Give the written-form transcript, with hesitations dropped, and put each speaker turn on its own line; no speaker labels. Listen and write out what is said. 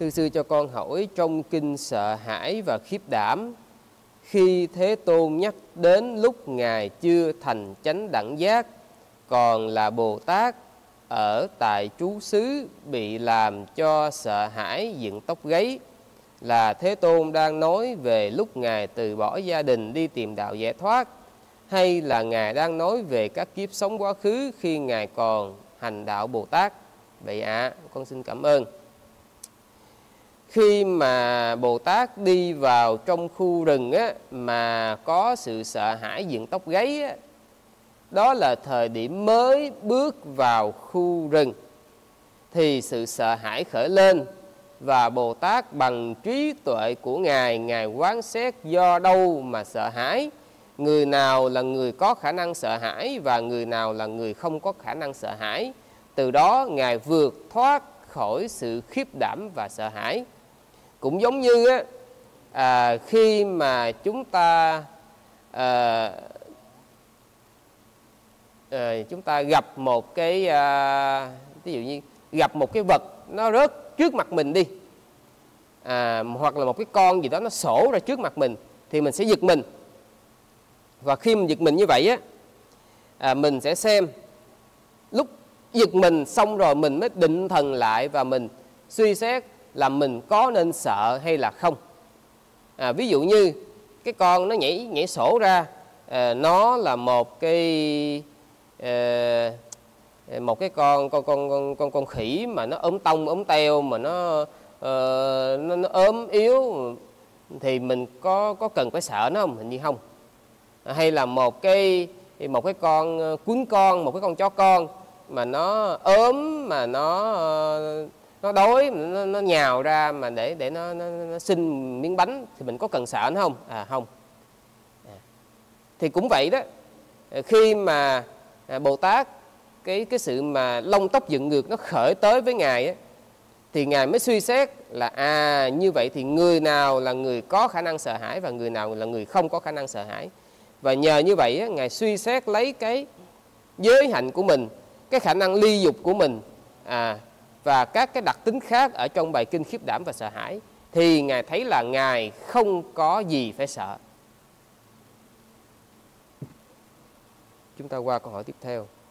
Thưa sư cho con hỏi, trong kinh Sợ Hãi và Khiếp Đảm, khi Thế Tôn nhắc đến lúc Ngài chưa thành chánh đẳng giác, còn là Bồ Tát, ở tại trú xứ bị làm cho sợ hãi dựng tóc gáy, là Thế Tôn đang nói về lúc Ngài từ bỏ gia đình đi tìm đạo giải thoát, hay là Ngài đang nói về các kiếp sống quá khứ khi Ngài còn hành đạo Bồ Tát? Vậy ạ, con xin cảm ơn. Khi mà Bồ Tát đi vào trong khu rừng á, mà có sự sợ hãi dựng tóc gáy á, đó là thời điểm mới bước vào khu rừng thì sự sợ hãi khởi lên, và Bồ Tát bằng trí tuệ của Ngài, Ngài quán xét do đâu mà sợ hãi, người nào là người có khả năng sợ hãi và người nào là người không có khả năng sợ hãi. Từ đó Ngài vượt thoát khỏi sự khiếp đảm và sợ hãi. Cũng giống như khi mà chúng ta gặp một cái ví dụ như gặp một cái vật nó rớt trước mặt mình đi, hoặc là một cái con gì đó nó sổ ra trước mặt mình, thì mình sẽ giật mình. Và khi mình giật mình như vậy á, mình sẽ xem, lúc giật mình xong rồi mình mới định thần lại và mình suy xét là mình có nên sợ hay là không. Ví dụ như cái con nó nhảy sổ ra, nó là một cái con khỉ mà nó ốm tông ốm teo, mà nó ốm yếu, thì mình có cần phải sợ nó không? Hình như không. Hay là một cái con cuốn con, một cái con chó con mà nó ốm, mà nó đói, nó nhào ra mà để nó xin miếng bánh, thì mình có cần sợ nó không? Không. Thì cũng vậy đó, khi mà Bồ Tát cái sự mà lông tóc dựng ngược nó khởi tới với Ngài á, thì Ngài mới suy xét là như vậy thì người nào là người có khả năng sợ hãi và người nào là người không có khả năng sợ hãi. Và nhờ như vậy á, Ngài suy xét lấy cái giới hạnh của mình, cái khả năng ly dục của mình, và các cái đặc tính khác ở trong bài kinh Khiếp Đảm và Sợ Hãi, thì Ngài thấy là Ngài không có gì phải sợ. Chúng ta qua câu hỏi tiếp theo.